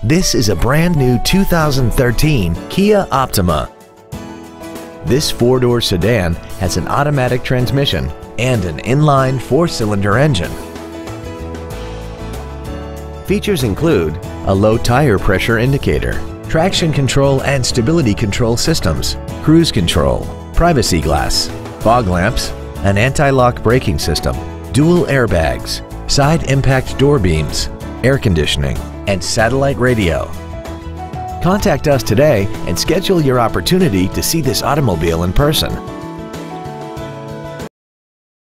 This is a brand new 2013 Kia Optima. This four-door sedan has an automatic transmission and an inline four-cylinder engine. Features include a low tire pressure indicator, traction control and stability control systems, cruise control, privacy glass, fog lamps, an anti-lock braking system, dual airbags, side impact door beams, air conditioning, and satellite radio. Contact us today and schedule your opportunity to see this automobile in person.